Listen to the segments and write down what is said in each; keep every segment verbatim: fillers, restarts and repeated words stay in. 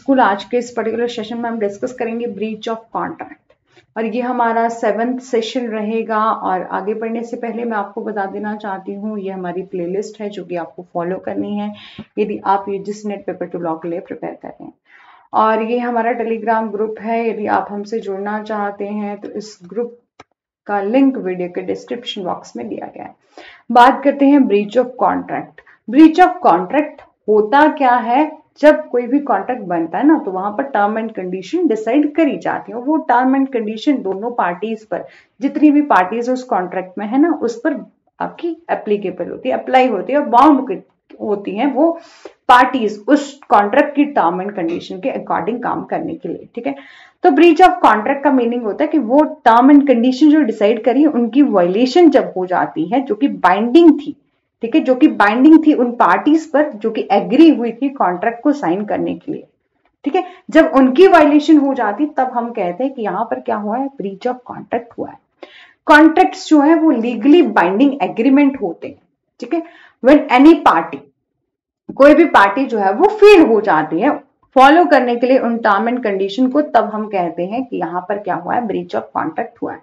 School आज के इस पर्टिकुलर सेशन में हम डिस्कस करेंगे ब्रीच ऑफ कॉन्ट्रैक्ट, और ये हमारा सेवेंथ सेशन रहेगा। और आगे बढ़ने से पहले मैं आपको बता देना चाहती हूँ, ये हमारी प्लेलिस्ट है जो कि आपको फॉलो करनी है यदि आप ये जिस नेट पेपर टू लॉ के लिए प्रिपेयर कर रहे हैं। और ये हमारा टेलीग्राम ग्रुप है, यदि आप हमसे जुड़ना चाहते हैं तो इस ग्रुप का लिंक वीडियो के डिस्क्रिप्शन बॉक्स में दिया गया है। बात करते हैं breach of contract. Breach of contract होता क्या है? जब कोई भी कॉन्ट्रैक्ट बनता है ना, तो वहां पर टर्म एंड कंडीशन डिसाइड करी जाती है। वो टर्म एंड कंडीशन दोनों पार्टीज पर, जितनी भी पार्टीज उस कॉन्ट्रैक्ट में है ना, उस पर आपकी एप्लीकेबल होती है, अप्लाई होती है, और बाउंड होती हैं वो पार्टीज उस कॉन्ट्रैक्ट की टर्म एंड कंडीशन के अकॉर्डिंग काम करने के लिए। ठीक है, तो ब्रीच ऑफ कॉन्ट्रैक्ट का मीनिंग होता है कि वो टर्म एंड कंडीशन जो डिसाइड करी उनकी वायलेशन जब हो जाती है, जो कि बाइंडिंग थी, ठीक है, जो कि बाइंडिंग थी उन पार्टीज पर जो कि एग्री हुई थी कॉन्ट्रैक्ट को साइन करने के लिए। ठीक है, जब उनकी वायलेशन हो जाती तब हम कहते हैं कि यहां पर क्या हुआ है, ब्रीच ऑफ कॉन्ट्रैक्ट हुआ है। कॉन्ट्रैक्ट्स जो है वो लीगली बाइंडिंग एग्रीमेंट होते हैं। ठीक है, व्हेन एनी पार्टी, कोई भी पार्टी जो है वो फेल हो जाती है फॉलो करने के लिए उन टर्म एंड कंडीशन को, तब हम कहते हैं कि यहां पर क्या हुआ है, ब्रीच ऑफ कॉन्ट्रैक्ट हुआ है।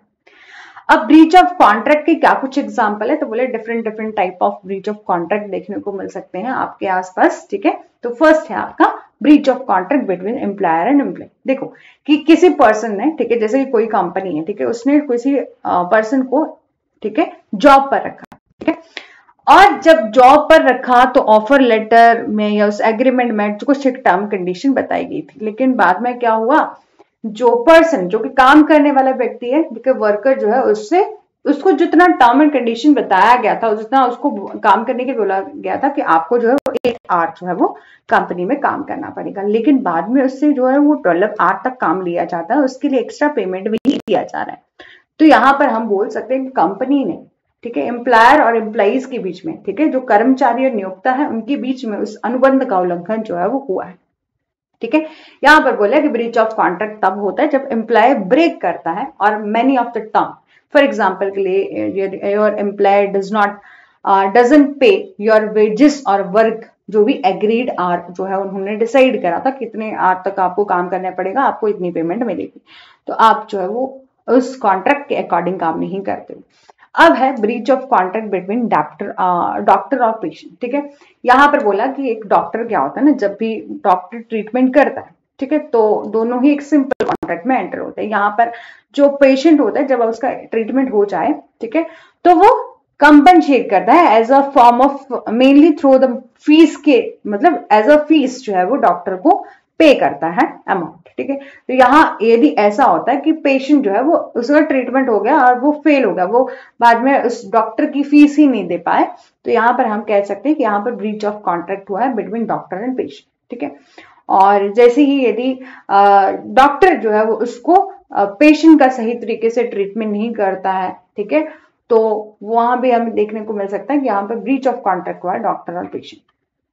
अब ब्रीच ऑफ कॉन्ट्रैक्ट के क्या कुछ एग्जांपल है, तो बोले different different type of breach of contract देखने को मिल सकते हैं आपके आसपास। ठीक है, तो फर्स्ट है आपका breach of contract between employer and employ. देखो कि किसी पर्सन ने, ठीक है, जैसे कि कोई कंपनी है, ठीक है, उसने किसी पर्सन को, ठीक है, जॉब पर रखा, ठीक है, और जब जॉब पर रखा तो ऑफर लेटर में या उस एग्रीमेंट में कुछ एक टर्म कंडीशन बताई गई थी। लेकिन बाद में क्या हुआ, जो पर्सन, जो कि काम करने वाला व्यक्ति है, ठीक है, वर्कर जो है, उससे उसको जितना टर्म एंड कंडीशन बताया गया था, जितना उसको काम करने के बोला गया था कि आपको जो है वो एट आवर जो है वो कंपनी में काम करना पड़ेगा, लेकिन बाद में उससे जो है वो ट्वेल्व आवर तक काम लिया जाता है, उसके लिए एक्स्ट्रा पेमेंट भी दिया जा रहा है। तो यहाँ पर हम बोल सकते हैं कि कंपनी ने, ठीक है, एम्प्लॉयर और एम्प्लॉइज के बीच में, ठीक है, जो कर्मचारी और नियोक्ता है उनके बीच में उस अनुबंध का उल्लंघन जो है वो हुआ है। ठीक है, यहां पर बोला कि ब्रीच ऑफ कॉन्ट्रैक्ट तब होता है जब एम्प्लॉय ब्रेक करता है और many of the term, for example के लिए your employ does not doesn't pay your wages और वर्क, जो भी एग्रीड आर जो है उन्होंने डिसाइड करा था कितने आर तक आपको काम करना पड़ेगा, आपको इतनी पेमेंट मिलेगी, तो आप जो है वो उस कॉन्ट्रैक्ट के अकॉर्डिंग काम नहीं करते। अब है breach of contract between doctor doctor और पेशेंट। ठीक है, यहां पर बोला कि एक डॉक्टर क्या होता है ना, जब भी डॉक्टर ट्रीटमेंट करता है, ठीक है, तो दोनों ही एक सिंपल कॉन्ट्रैक्ट में एंटर होते हैं। यहाँ पर जो पेशेंट होता है जब उसका ट्रीटमेंट हो जाए, ठीक है, तो वो कंपनसेट करता है as a form of, mainly through the fees के, मतलब एज अ फीस जो है वो डॉक्टर को पे करता है अमाउंट। ठीक है, तो यहाँ यदि ऐसा होता है कि पेशेंट जो है वो, उसका ट्रीटमेंट हो गया और वो फेल हो गया, वो बाद में उस डॉक्टर की फीस ही नहीं दे पाए, तो यहाँ पर हम कह सकते हैं कि यहाँ पर ब्रीच ऑफ कॉन्ट्रैक्ट हुआ है बिटवीन डॉक्टर एंड पेशेंट। ठीक है, और जैसे ही यदि डॉक्टर जो है वो उसको पेशेंट का सही तरीके से ट्रीटमेंट नहीं करता है, ठीक है, तो वहां भी हमें देखने को मिल सकता है कि यहाँ पर ब्रीच ऑफ कॉन्ट्रैक्ट हुआ है डॉक्टर और पेशेंट।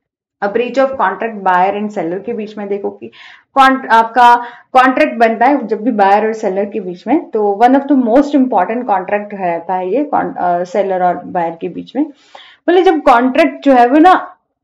अब breach of contract buyer and seller के बीच में, देखो कि आपका कॉन्ट्रैक्ट बनता है जब भी बायर और सेलर के बीच में, तो one of the most important contract रहता है ये सेलर और बायर के बीच में। बोले जब कॉन्ट्रैक्ट जो है वो ना,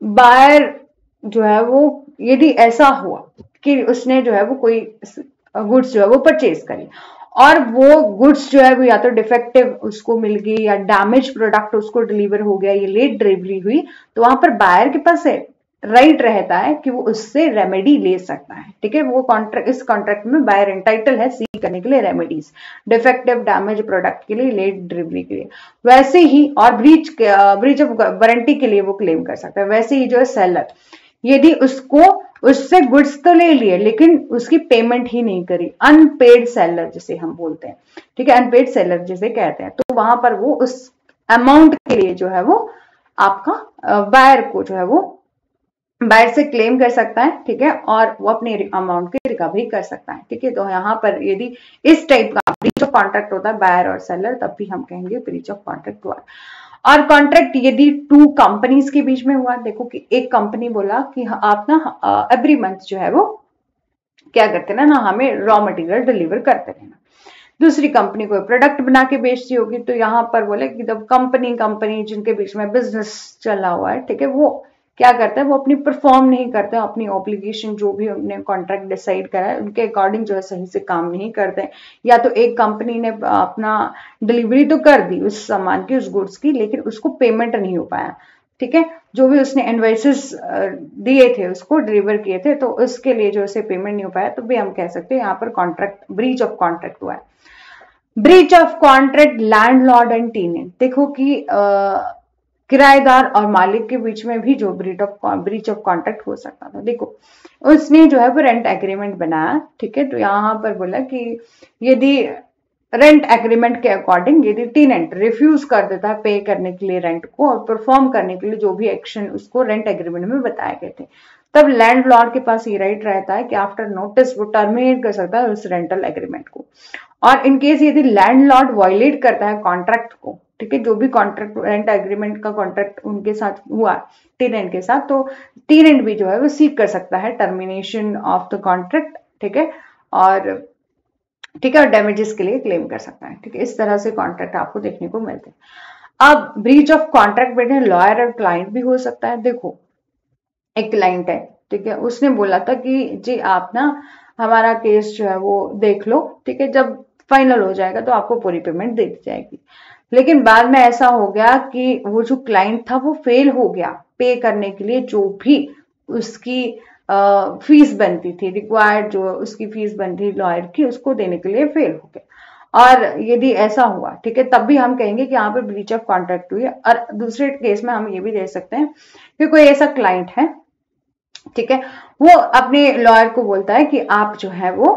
बायर जो है वो यदि ऐसा हुआ कि उसने जो है वो कोई गुड्स जो है वो परचेज करी और वो गुड्स जो है वो या तो डिफेक्टिव उसको मिल गई या डैमेज प्रोडक्ट उसको डिलीवर हो गया, ये लेट डिलीवरी हुई, तो वहां पर बायर के पास है राइट right रहता है कि वो उससे रेमेडी ले सकता है। ठीक है, वो कॉन्ट्रैक्ट, इस कॉन्ट्रैक्ट में बायर एंटाइटल है सीक करने के लिए रेमेडीज, डिफेक्टिव डैमेज प्रोडक्ट के लिए, लेट डिलीवरी के लिए। वैसे ही और ब्रीच ब्रीच ऑफ वारंटी के लिए वो क्लेम कर सकता है। वैसे ही जो है सेलर, यदि उसको उससे गुड्स तो ले लिए लेकिन उसकी पेमेंट ही नहीं करी, अनपेड सेलर जिसे हम बोलते हैं, ठीक है, अनपेड सेलर जिसे कहते हैं, तो वहां पर वो उस अमाउंट के लिए जो है वो आपका बायर को जो है वो बायर से क्लेम कर सकता है। ठीक है, और वो अपने अमाउंट की रिकवरी कर सकता है। ठीक है, तो यहाँ पर यदि इस टाइप का ब्रीच ऑफ कॉन्ट्रैक्ट होता है बायर और सेलर, तब भी हम कहेंगे ब्रीच ऑफ कॉन्ट्रैक्ट हुआ। और कॉन्ट्रैक्ट यदि टू कंपनीज के बीच में हुआ, देखो कि एक कंपनी बोला कि आप ना एवरी मंथ जो है वो क्या करते ना ना हमें रॉ मटेरियल डिलीवर करते रहना, दूसरी कंपनी कोई प्रोडक्ट बना के बेचती होगी, तो यहाँ पर बोले कि जब कंपनी कंपनी जिनके बीच में बिजनेस चला हुआ है, ठीक है, वो क्या करता है, वो अपनी परफॉर्म नहीं करते, अपनी ऑब्लिगेशन जो भी उन्होंने कॉन्ट्रैक्ट डिसाइड करा है उनके अकॉर्डिंग जो है सही से काम नहीं करते। या तो एक कंपनी ने अपना डिलीवरी तो कर दी उस सामान की, उस गुड्स की, लेकिन उसको पेमेंट नहीं हो पाया, ठीक है, जो भी उसने इनवॉइसेस दिए थे उसको डिलीवर किए थे, तो उसके लिए जो उसे पेमेंट नहीं हो पाया, तो भी हम कह सकते हैं यहाँ पर कॉन्ट्रैक्ट ब्रीच ऑफ कॉन्ट्रैक्ट हुआ है। Breach of contract landlord and tenant, देखो कि किराएदार और मालिक के बीच में भी जो breach of breach of contract हो सकता था। देखो उसने जो है वो रेंट एग्रीमेंट बनाया, ठीक है, तो यहाँ पर बोला कि यदि रेंट एग्रीमेंट के अकॉर्डिंग यदि टेनेंट रिफ्यूज कर देता है पे करने के लिए रेंट को और परफॉर्म करने के लिए जो भी एक्शन उसको रेंट एग्रीमेंट में बताए गए थे, तब लैंडलॉर्ड के पास ये राइट रहता है कि आफ्टर नोटिस वो टर्मिनेट कर सकता है उस रेंटल एग्रीमेंट को। और इनकेस यदि लैंडलॉर्ड वायलेट करता है कॉन्ट्रैक्ट को, ठीक है, जो भी कॉन्ट्रैक्ट रेंट एग्रीमेंट का कॉन्ट्रैक्ट उनके साथ हुआ टेनेंट के साथ, तो टेनेंट भी जो है वो सीक कर सकता है टर्मिनेशन ऑफ द कॉन्ट्रैक्ट, ठीक है, और ठीक है, और डैमेजेस के लिए क्लेम कर सकता है, ठीक है। इस तरह से कॉन्ट्रैक्ट आपको देखने को मिलते हैं। अब ब्रीच ऑफ कॉन्ट्रैक्ट में लॉयर और क्लाइंट भी हो सकता है। देखो एक क्लाइंट है, ठीक है, उसने बोला था कि जी आप ना हमारा केस जो है वो देख लो, ठीक है, जब फाइनल हो जाएगा तो आपको पूरी पेमेंट दे दी जाएगी। लेकिन बाद में ऐसा हो गया कि वो जो क्लाइंट था वो फेल हो गया पे करने के लिए, जो भी उसकी फीस uh, बनती थी, रिक्वायर्ड जो उसकी फीस बनती थी लॉयर की, उसको देने के लिए फेल हो गया। और यदि ऐसा हुआ, ठीक है, तब भी हम कहेंगे कि यहाँ पे ब्रीच ऑफ कॉन्ट्रैक्ट हुई है। और दूसरे केस में हम ये भी दे सकते हैं कि कोई ऐसा क्लाइंट है, ठीक है, वो अपने लॉयर को बोलता है कि आप जो है वो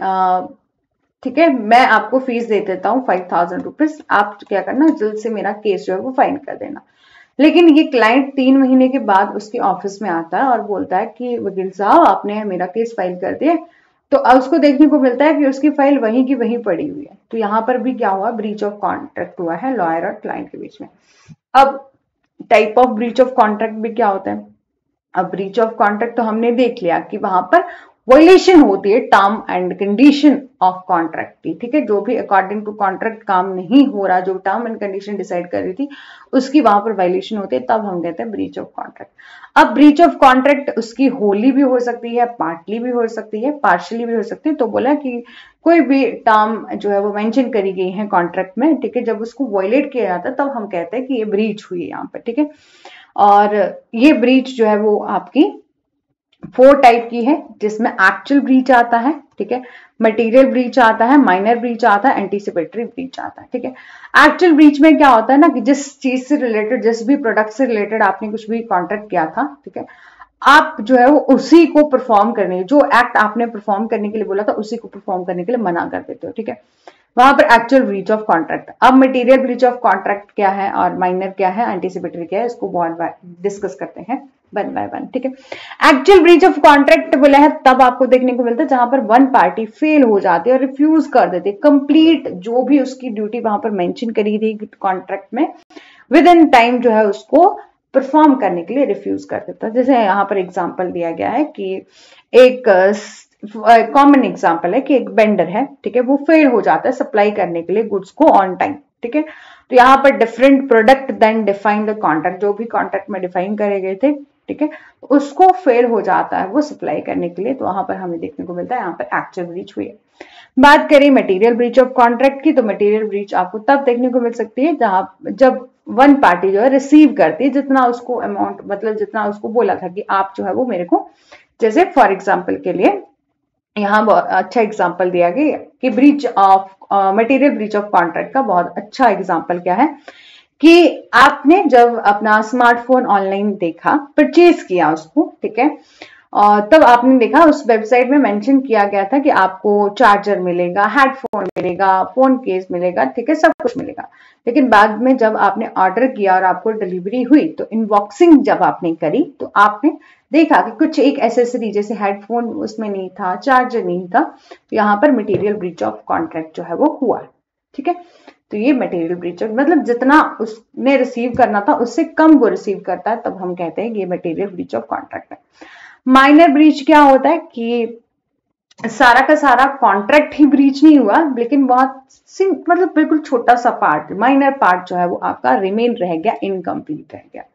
ठीक है मैं आपको फीस दे देता हूँ फाइव थाउजेंड रुपीज, आप क्या करना जल्द से मेरा केस जो है वो फाइल कर देना। लेकिन ये क्लाइंट तीन महीने के बाद उसके ऑफिस में आता है और बोलता है कि वकील साहब आपने मेरा केस फाइल कर दिया, तो उसको देखने को मिलता है कि उसकी फाइल वहीं की वहीं पड़ी हुई है। तो यहाँ पर भी क्या हुआ, ब्रीच ऑफ कॉन्ट्रैक्ट हुआ है लॉयर और क्लाइंट के बीच में। अब type of breach of contract भी क्या होता है। अब ब्रीच ऑफ कॉन्ट्रैक्ट तो हमने देख लिया कि वहां पर वायलेशन होती है term and condition of contract की, ठीक है, जो भी अकॉर्डिंग टू कॉन्ट्रैक्ट काम नहीं हो रहा, जो टर्म एंड कंडीशन डिसाइड कर रही थी उसकी वहां पर वायलेशन होती है, तब हम कहते हैं ब्रीच ऑफ कॉन्ट्रैक्ट। अब ब्रीच ऑफ कॉन्ट्रैक्ट उसकी होली भी हो सकती है, पार्टली भी हो सकती है, पार्शियली भी हो सकती है। तो बोला कि कोई भी टर्म जो है वो मेंशन करी गई है कॉन्ट्रैक्ट में, ठीक है, जब उसको वायलेट किया जाता है तब हम कहते हैं कि ये ब्रीच हुई है यहाँ पर, ठीक है। और ये ब्रीच जो है वो आपकी फोर टाइप की है, जिसमें एक्चुअल ब्रीच आता है, ठीक है, मटेरियल ब्रीच आता है, माइनर ब्रीच आता है, एंटीसिपेटरी ब्रीच आता है, ठीक है। एक्चुअल ब्रीच में क्या होता है ना कि जिस चीज से रिलेटेड, जिस भी प्रोडक्ट से रिलेटेड आपने कुछ भी कॉन्ट्रैक्ट किया था, ठीक है, आप जो है वो उसी को परफॉर्म करने, जो एक्ट आपने परफॉर्म करने के लिए बोला था उसी को परफॉर्म करने के लिए मना कर देते हो, ठीक है, वहां पर एक्चुअल ब्रीच ऑफ कॉन्ट्रैक्ट। अब मटेरियल ब्रीच ऑफ कॉन्ट्रैक्ट क्या है और माइनर क्या है, एंटीसिपेटरी क्या है, इसको बहुत डिस्कस करते हैं वन बाय वन, ठीक है। एक्चुअल ब्रीच ऑफ कॉन्ट्रैक्ट बोला है तब आपको देखने को मिलता है जहां पर वन पार्टी फेल हो जाती है और रिफ्यूज कर देती है कंप्लीट जो भी उसकी ड्यूटी वहां पर मेंशन करी थी कॉन्ट्रैक्ट में, विद इन टाइम जो है उसको परफॉर्म करने के लिए रिफ्यूज कर देता है। जैसे यहाँ पर एग्जाम्पल दिया गया है कि एक कॉमन uh, एग्जाम्पल है कि एक वेंडर है, ठीक है, वो फेल हो जाता है सप्लाई करने के लिए गुड्स को ऑन टाइम, ठीक है, तो यहाँ पर different product than define the contract, जो भी कॉन्ट्रैक्ट में डिफाइन करे गए थे, ठीक है, उसको फेल हो जाता है वो सप्लाई करने के लिए, तो वहां पर हमें देखने को मिलता है यहाँ पर एक्चुअल ब्रीच हुई है। बात करें मटेरियल ब्रीच ऑफ कॉन्ट्रैक्ट की, तो मटेरियल ब्रीच आपको तब देखने को मिल सकती है जहां जब वन पार्टी जो है रिसीव करती है जितना उसको अमाउंट, मतलब जितना उसको बोला था कि आप जो है वो मेरे को, जैसे फॉर एग्जाम्पल के लिए यहाँ बहुत अच्छा एग्जाम्पल दिया गया कि breach of material breach of contract का बहुत अच्छा एग्जाम्पल क्या है कि आपने जब अपना स्मार्टफोन ऑनलाइन देखा, परचेज किया उसको, ठीक है, और तब आपने देखा उस वेबसाइट में मेंशन किया गया था कि आपको चार्जर मिलेगा, हेडफोन मिलेगा, फोन केस मिलेगा, ठीक है, सब कुछ मिलेगा। लेकिन बाद में जब आपने ऑर्डर किया और आपको डिलीवरी हुई तो इनबॉक्सिंग जब आपने करी तो आपने देखा कि कुछ एक एसेसरी जैसे हेडफोन उसमें नहीं था, चार्जर नहीं था, तो यहाँ पर मटेरियल ब्रीच ऑफ कॉन्ट्रैक्ट जो है वो हुआ, ठीक है। तो ये मटेरियल ब्रीच ऑफ, मतलब जितना उसने रिसीव करना था उससे कम वो रिसीव करता है, तब हम कहते हैं कि ये मटेरियल ब्रीच ऑफ कॉन्ट्रैक्ट है। माइनर ब्रीच क्या होता है कि सारा का सारा कॉन्ट्रैक्ट ही ब्रीच नहीं हुआ, लेकिन बहुत मतलब बिल्कुल छोटा सा पार्ट, माइनर पार्ट जो है वो आपका रिमेन रह गया, इनकम्प्लीट रह गया,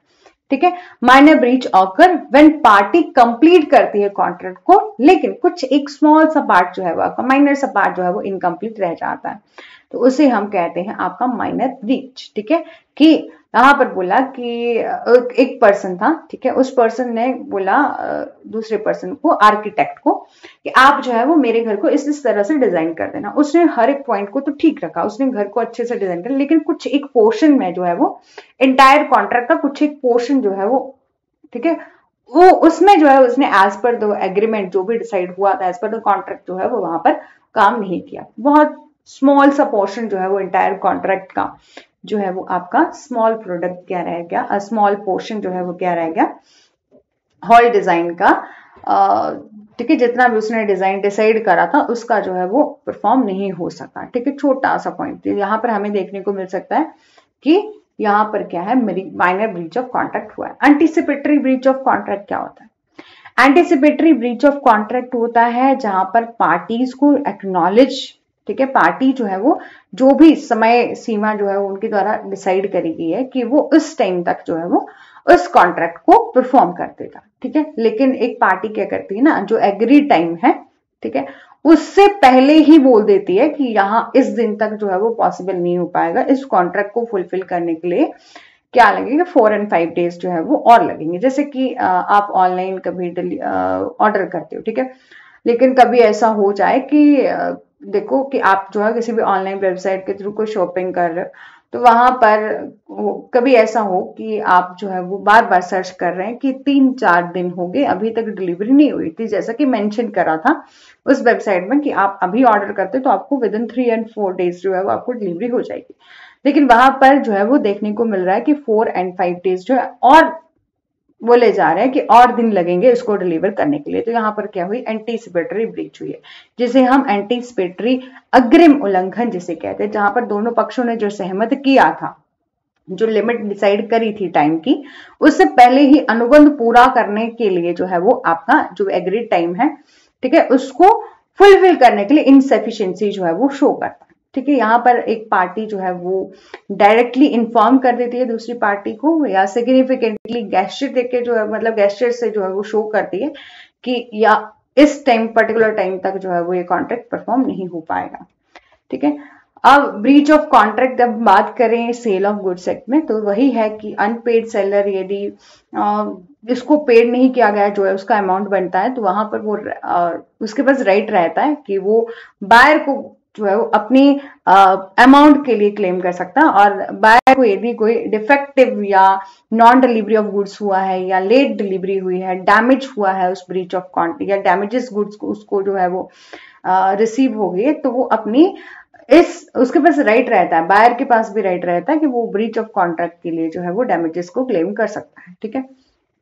ठीक है। Minor breach occur when party complete करती है कॉन्ट्रैक्ट को, लेकिन कुछ एक स्मॉल सा पार्ट जो है वो आपका माइनर सा पार्ट जो है वो इनकम्प्लीट रह जाता है, तो उसे हम कहते हैं आपका माइनर ब्रीच। ठीक है, कि यहाँ पर बोला कि एक पर्सन था, ठीक है, उस पर्सन ने बोला दूसरे पर्सन को, आर्किटेक्ट को, कि आप जो है वो मेरे घर को इस इस तरह से डिजाइन कर देना। उसने हर एक पॉइंट को तो ठीक रखा, उसने घर को अच्छे से डिजाइन कर, लेकिन कुछ एक पोर्शन में जो है वो एंटायर कॉन्ट्रैक्ट का कुछ एक पोर्शन जो है वो, ठीक है, वो उसमें जो है उसने एज पर द एग्रीमेंट जो भी डिसाइड हुआ था, एज पर द कॉन्ट्रैक्ट जो है वो वहां पर काम नहीं किया। बहुत स्मॉल सा पोर्शन जो है वो एंटायर कॉन्ट्रैक्ट का जो है वो आपका स्मॉल प्रोडक्ट क्या रह गया, स्मॉल पोर्शन जो है वो क्या रह गया, हॉल डिजाइन का, ठीक है, जितना भी उसने डिजाइन डिसाइड करा था उसका जो है वो परफॉर्म नहीं हो सका। ठीक है, छोटा सा पॉइंट यहाँ पर हमें देखने को मिल सकता है कि यहाँ पर क्या है, माइनर ब्रीच ऑफ कॉन्ट्रैक्ट हुआ है। एंटीसिपेटरी ब्रीच ऑफ कॉन्ट्रैक्ट क्या होता है? एंटीसिपेटरी ब्रीच ऑफ कॉन्ट्रैक्ट होता है जहां पर पार्टीज को एक्नॉलेज, ठीक है, पार्टी जो है वो जो भी समय सीमा जो है वो उनके द्वारा डिसाइड करी गई है कि वो उस टाइम तक जो है वो उस कॉन्ट्रैक्ट को परफॉर्म कर देगा। ठीक है, लेकिन एक पार्टी क्या करती है ना, जो एग्री टाइम है, ठीक है, उससे पहले ही बोल देती है कि यहाँ इस दिन तक जो है वो पॉसिबल नहीं हो पाएगा, इस कॉन्ट्रैक्ट को फुलफिल करने के लिए क्या लगेगा, फोर एंड फाइव डेज जो है वो और लगेंगे। जैसे कि आप ऑनलाइन कभी ऑर्डर करते हो, ठीक है, लेकिन कभी ऐसा हो जाए कि देखो कि आप जो है किसी भी ऑनलाइन वेबसाइट के थ्रू कोई शॉपिंग कर रहे हो, तो वहां पर कभी ऐसा हो कि आप जो है वो बार बार सर्च कर रहे हैं कि तीन चार दिन हो गए अभी तक डिलीवरी नहीं हुई थी, जैसा कि मेंशन करा था उस वेबसाइट में कि आप अभी ऑर्डर करते तो आपको within three and four days जो है वो आपको डिलीवरी हो जाएगी, लेकिन वहां पर जो है वो देखने को मिल रहा है कि फोर एंड फाइव डेज जो है और बोले जा रहे हैं कि और दिन लगेंगे इसको डिलीवर करने के लिए। तो यहाँ पर क्या हुई, एंटीसिपेटरी ब्रीच हुई है, जिसे हम एंटीसिपेटरी अग्रिम उल्लंघन जिसे कहते हैं, जहां पर दोनों पक्षों ने जो सहमत किया था, जो लिमिट डिसाइड करी थी टाइम की, उससे पहले ही अनुबंध पूरा करने के लिए जो है वो आपका जो एग्रीड टाइम है, ठीक है, उसको फुलफिल करने के लिए इनसफिशिएंसी जो है वो शो करता है। ठीक है, यहाँ पर एक पार्टी जो है वो डायरेक्टली इन्फॉर्म कर देती है दूसरी पार्टी को, या सिग्निफिकेंटली गेस्चर देके जो है, मतलब गेस्चर से जो है वो शो करती है कि या इस टाइम पर्टिकुलर टाइम तक जो है वो ये कॉन्ट्रैक्ट परफॉर्म नहीं हो पाएगा। ठीक है, अब ब्रीच ऑफ कॉन्ट्रैक्ट जब बात करें सेल ऑफ गुड्स एक्ट में, तो वही है कि अनपेड सेलर यदि इसको पेड नहीं किया गया जो है उसका अमाउंट बनता है, तो वहां पर वो आ, उसके पास राइट रहता है कि वो बायर को जो है वो अपनी अमाउंट के लिए क्लेम कर सकता है, और बायर को यदि कोई डिफेक्टिव या नॉन डिलीवरी ऑफ गुड्स हुआ है या लेट डिलीवरी हुई है, डैमेज हुआ है उस ब्रीच ऑफ कॉन्ट्रैक्ट या डैमेजेस गुड्स को उसको जो है वो रिसीव हो गई, तो वो अपनी इस उसके पास राइट रहता है, बायर के पास भी राइट रहता है कि वो ब्रीच ऑफ कॉन्ट्रैक्ट के लिए जो है वो डैमेजेस को क्लेम कर सकता है। ठीक है,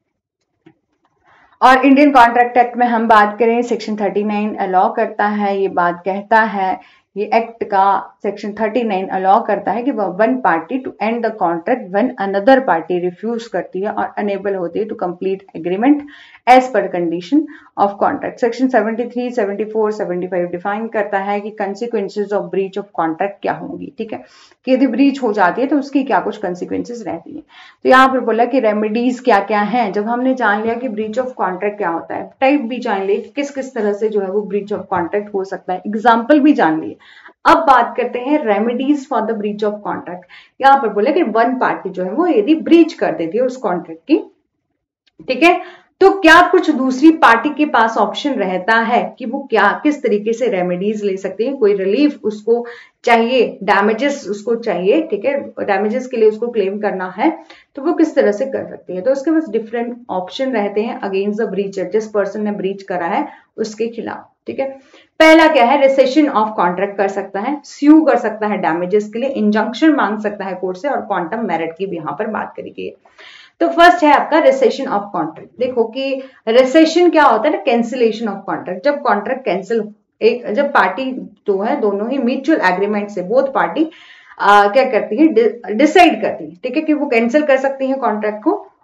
और इंडियन कॉन्ट्रैक्ट एक्ट में हम बात करें, सेक्शन थर्टी नाइन अलाउ करता है, ये बात कहता है, ये एक्ट का सेक्शन थर्टी नाइन अलाउ करता है कि one party to end the contract when another party refuse करती है और अनेबल होती है to complete agreement as per condition of contract. Section seventy three, seventy four, seventy five define करता है कि consequences of breach of contract क्या होंगी। ठीक है, कि यदि ब्रीच हो जाती है तो उसकी क्या कुछ कंसिक्वेंसेज रहती है। तो यहाँ पर बोला कि रेमेडीज क्या क्या हैं। जब हमने जान लिया कि ब्रीच ऑफ कॉन्ट्रैक्ट क्या होता है, टाइप भी जान लिया कि किस किस तरह से जो है वो ब्रीच ऑफ कॉन्ट्रैक्ट हो सकता है, एग्जाम्पल भी जान लिए, अब बात करते हैं remedies for the breach of contract. यहाँ पर बोले कि वन पार्टी जो है वो यदि ब्रीच कर देती है उस कॉन्ट्रैक्ट की, ठीक है, तो क्या कुछ दूसरी पार्टी के पास ऑप्शन रहता है कि वो क्या किस तरीके से रेमेडीज ले सकती है, कोई रिलीफ उसको चाहिए, डैमेजेस उसको चाहिए, ठीक है, डैमेजेस के लिए उसको क्लेम करना है, तो वो किस तरह से कर सकती है। तो उसके पास डिफरेंट ऑप्शन रहते हैं अगेंस्ट द ब्रीचर, जिस पर्सन ने ब्रीच करा है उसके खिलाफ। ठीक है, पहला क्या है, रिसेशन ऑफ कॉन्ट्रैक्ट कर सकता है, स्यू कर सकता है डैमेजेस के लिए, इंजंक्शन मांग सकता है कोर्ट से, और क्वांटम मेरिट की भी यहाँ पर बात करी गई है। तो फर्स्ट है आपका रिसेशन ऑफ कॉन्ट्रैक्ट। देखो कि रिसेशन क्या होता है ना, कैंसिलेशन ऑफ कॉन्ट्रैक्ट। जब कॉन्ट्रैक्ट कैंसिल, एक जब पार्टी जो है दोनों ही म्यूचुअल एग्रीमेंट से बोथ पार्टी क्या करती है, डिसाइड करती है, ठीक है, कि वो कैंसिल कर सकती है कॉन्ट्रैक्ट को,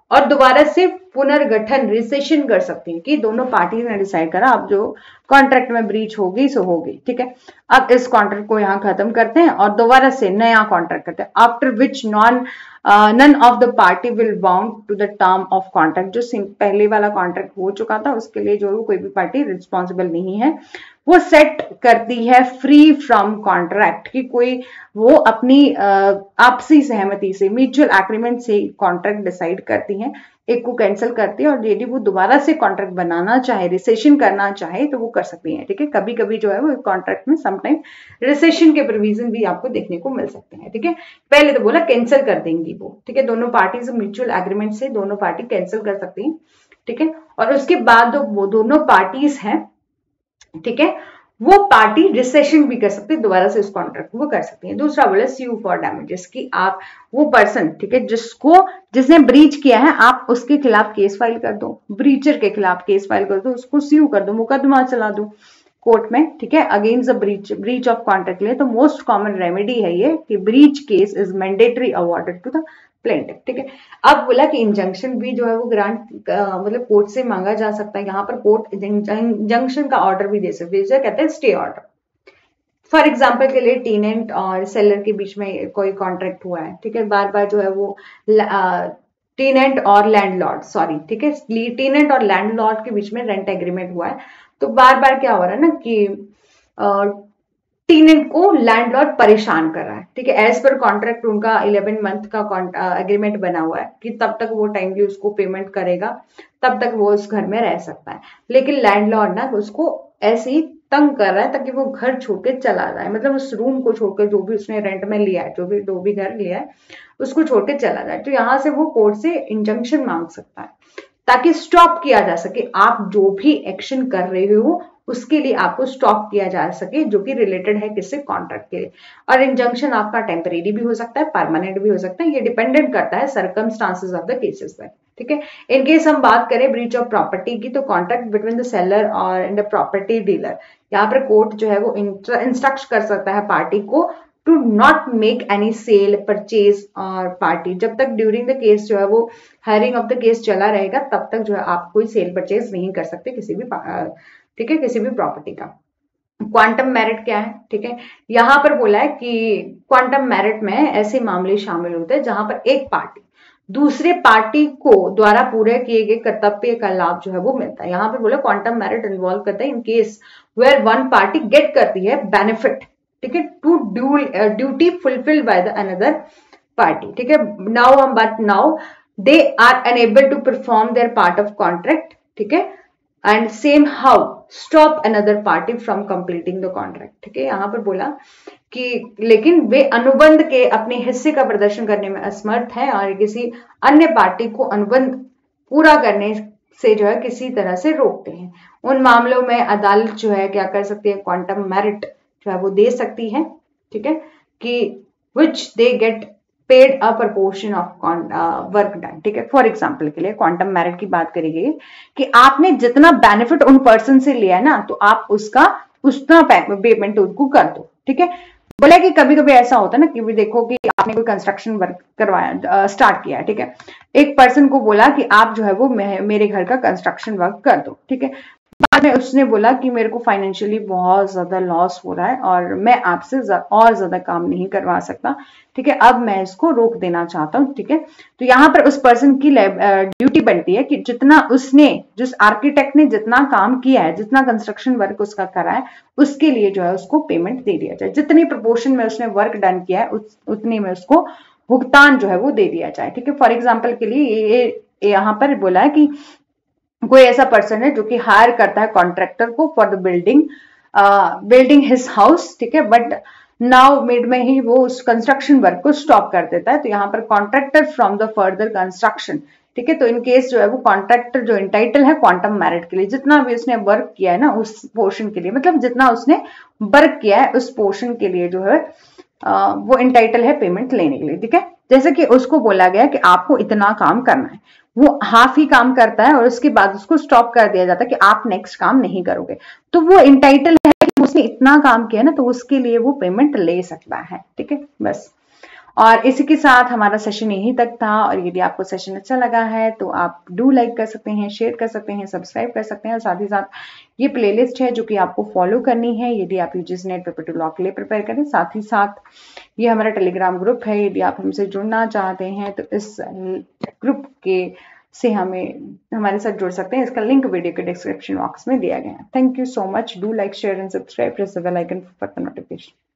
और दोबारा से पुनर्गठन रिसेशन कर सकती हैं कि दोनों पार्टी ने डिसाइड करा अब जो कॉन्ट्रैक्ट में ब्रीच होगी सो होगी, ठीक है। अब इस कॉन्ट्रैक्ट को यहाँ खत्म करते हैं और दोबारा से नया कॉन्ट्रैक्ट करते हैं, after which non none of the party will bound to the term of contract. जो पहले वाला कॉन्ट्रैक्ट हो चुका था उसके लिए जो कोई भी पार्टी रिस्पॉन्सिबल नहीं है, वो सेट करती है फ्री फ्रॉम कॉन्ट्रैक्ट कि कोई वो अपनी आपसी सहमति से म्यूचुअल एग्रीमेंट से कॉन्ट्रैक्ट डिसाइड करती हैं, एक को कैंसिल करती है और यदि वो दोबारा से कॉन्ट्रैक्ट बनाना चाहे, रिसेशन करना चाहे तो वो कर सकती हैं, ठीक है। कभी कभी जो है वो कॉन्ट्रैक्ट में समटाइम रिसेशन के प्रोविजन भी आपको देखने को मिल सकते हैं, ठीक है। पहले तो बोला कैंसिल कर देंगी वो, ठीक है, दोनों पार्टी से म्यूचुअल एग्रीमेंट से दोनों पार्टी कैंसिल कर सकती हैं, ठीक है। और उसके बाद वो दोनों पार्टीज हैं, ठीक है, वो पार्टी रिसेशन भी कर सकती है, दोबारा से उस कॉन्ट्रैक्ट को कर सकती है। दूसरा बोला स्यू फॉर डैमेजेस कि आप वो पर्सन, ठीक है, जिसको जिसने ब्रीच किया है आप उसके खिलाफ केस फाइल कर दो, ब्रीचर के खिलाफ केस फाइल कर दो, उसको स्यू कर दो, मुकदमा चला दो कोर्ट में, ठीक है, against the breach breach of contract लिए। तो मोस्ट कॉमन रेमेडी है ये कि breach case is mandatory awarded to the plaintiff, ठीक है। अब बोला कि इंजंक्शन भी जो है वो ग्रांट मतलब कोर्ट से मांगा जा सकता है, यहाँ पर कोर्ट इंजंक्शन का ऑर्डर भी दे सकते हैं, कहते हैं स्टे ऑर्डर। फॉर एग्जाम्पल के लिए टेनेंट और सेलर के बीच में कोई कॉन्ट्रैक्ट हुआ है, ठीक है, बार बार जो है वो टेनेंट और लैंडलॉर्ड सॉरी ठीक है टेनेंट और लैंडलॉर्ड के बीच में रेंट एग्रीमेंट हुआ है, तो बार बार क्या हो रहा है ना कि टेनेंट को लैंडलॉर्ड परेशान कर रहा है, ठीक है। एज पर कॉन्ट्रैक्ट उनका इलेवन मंथ का एग्रीमेंट बना हुआ है कि तब तक वो टाइमली उसको पेमेंट करेगा, तब तक वो उस घर में रह सकता है, लेकिन लैंडलॉर्ड ना उसको ऐसे ही तंग कर रहा है ताकि वो घर छोड़ के चला जाए, मतलब उस रूम को छोड़कर जो भी उसने रेंट में लिया है, जो भी जो भी घर लिया है उसको छोड़ के चला जाए। तो यहाँ से वो कोर्ट से इंजंक्शन मांग सकता है ताकि स्टॉप किया जा सके, आप जो भी एक्शन कर रहे हो उसके लिए आपको स्टॉप किया जा सके, जो कि रिलेटेड है किससे, कॉन्ट्रैक्ट के लिए। और इंजंक्शन आपका टेम्परेरी भी हो सकता है, परमानेंट भी हो सकता है, ये डिपेंडेंट करता है सर्कमस्टांसेस ऑफ द केसेस पर, ठीक है। इन केस हम बात करें ब्रीच ऑफ प्रॉपर्टी की, तो कॉन्ट्रैक्ट बिटवीन द सेलर और एंड द प्रॉपर्टी डीलर, यहाँ पर कोर्ट जो है वो इंस्ट्रक्ट कर सकता है पार्टी को to not make any sale purchase और पार्टी, जब तक ड्यूरिंग द केस जो है वो हायरिंग ऑफ द केस चला रहेगा तब तक जो है आप कोई सेल परचेज नहीं कर सकते किसी भी, ठीक है, किसी भी प्रॉपर्टी का। क्वांटम मैरिट क्या है, ठीक है, यहाँ पर बोला है कि क्वांटम मैरिट में ऐसे मामले शामिल होते हैं जहां पर एक पार्टी दूसरे पार्टी को द्वारा पूरे किए गए कर्तव्य का लाभ जो है वो मिलता है। यहाँ पर बोला क्वांटम मैरिट इन्वॉल्व करता है in case where one party get करती है बेनिफिट, ठीक है, to duty fulfilled by the another party, ठीक है। नाउ हम बात now they are unable to perform their part of contract, ठीक है, and same how stop another party from completing the contract, ठीक है। यहाँ पर बोला कि लेकिन वे अनुबंध के अपने हिस्से का प्रदर्शन करने में असमर्थ हैं और किसी अन्य पार्टी को अनुबंध पूरा करने से जो है किसी तरह से रोकते हैं। उन मामलों में अदालत जो है क्या कर सकती है, क्वांटम मैरिट जो है वो दे सकती है, ठीक है, कि which they get paid a proportion of work done, ठीक है। फॉर एग्जाम्पल के लिए क्वांटम मैरिट की बात करेंगे कि आपने जितना बेनिफिट उन पर्सन से लिया है ना, तो आप उसका उतना पेमेंट उनको कर दो, ठीक है। बोला कि कभी कभी ऐसा होता है ना कि भी देखो कि आपने कोई कंस्ट्रक्शन वर्क करवाया, स्टार्ट किया, ठीक है, एक पर्सन को बोला कि आप जो है वो मेरे घर का कंस्ट्रक्शन वर्क कर दो, ठीक है। बाद में उसने बोला कि मेरे को फाइनेंशियली बहुत ज्यादा लॉस हो रहा है और मैं आपसे और ज्यादा काम नहीं करवा सकता, ठीक है, अब मैं इसको रोक देना चाहता हूँ, ठीक है। तो यहाँ पर उस पर्सन की ड्यूटी बनती है कि जितना उसने जिस आर्किटेक्ट ने जितना काम किया है, जितना कंस्ट्रक्शन वर्क उसका करा है, उसके लिए जो है उसको पेमेंट दे दिया जाए, जितनी प्रोपोर्शन में उसने वर्क डन किया है उस, उतने में उसको भुगतान जो है वो दे दिया जाए, ठीक है। फॉर एग्जाम्पल के लिए ये यहाँ पर बोला है कि कोई ऐसा पर्सन है जो कि हायर करता है कॉन्ट्रैक्टर को for the building building his house, ठीक है, बट नाउ मिड में ही वो उस कंस्ट्रक्शन वर्क को स्टॉप कर देता है, तो यहाँ पर contractor from the further construction, ठीक है। तो इन केस जो है वो कॉन्ट्रैक्टर जो इंटाइटल है क्वांटम मैरिट के लिए, जितना भी उसने वर्क किया है ना उस पोर्शन के लिए, मतलब जितना उसने वर्क किया है उस पोर्शन के लिए जो है आ, वो इंटाइटल है पेमेंट लेने के लिए, ठीक है। जैसे कि उसको बोला गया कि आपको इतना काम करना है, वो हाफ ही काम करता है और उसके बाद उसको स्टॉप कर दिया जाता है कि आप नेक्स्ट काम नहीं करोगे, तो वो इंटाइटल है कि उसने इतना काम किया ना, तो उसके लिए वो पेमेंट ले सकता है, ठीक है, बस। और इसी के साथ हमारा सेशन यहीं तक था। और यदि आपको सेशन अच्छा लगा है तो आप डू लाइक कर सकते हैं, शेयर कर सकते हैं, सब्सक्राइब कर सकते हैं। और साथ ही साथ ये प्लेलिस्ट है जो कि आपको फॉलो करनी है यदि आप UGC NET paper two law के लिए प्रिपेयर करें। साथ ही साथ ये हमारा टेलीग्राम ग्रुप है, यदि आप हमसे जुड़ना चाहते हैं तो इस ग्रुप के से हमें हमारे साथ जुड़ सकते हैं। इसका लिंक वीडियो के डिस्क्रिप्शन बॉक्स में दिया गया है। Thank you so much. Do like, share and subscribe, press the bell icon for the notification.